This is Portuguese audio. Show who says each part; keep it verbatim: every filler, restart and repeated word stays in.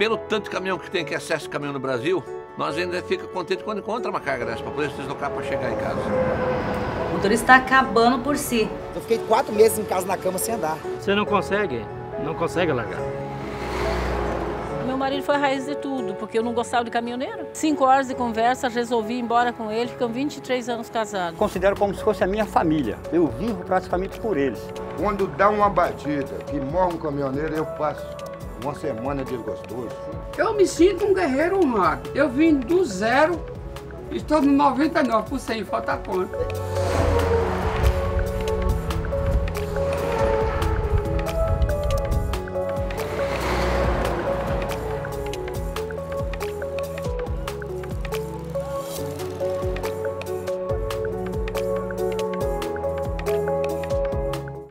Speaker 1: pelo tanto de caminhão que tem, que excesso de caminhão no Brasil, nós ainda fica contente quando encontra uma carga dessa, para poder se deslocar para chegar em casa.
Speaker 2: O motorista está acabando por si.
Speaker 3: Eu fiquei quatro meses em casa na cama sem andar.
Speaker 4: Você não consegue, não consegue largar.
Speaker 5: Meu marido foi a raiz de tudo, porque eu não gostava de caminhoneiro. Cinco horas de conversa, resolvi ir embora com ele, ficamos vinte e três anos casados.
Speaker 6: Considero como se fosse a minha família. Eu vivo praticamente por eles.
Speaker 7: Quando dá uma batida, que morre um caminhoneiro, eu passo uma semana de gostoso.
Speaker 8: Eu me sinto um guerreiro honrado. Eu vim do zero, estou no noventa e nove por cento, falta conta.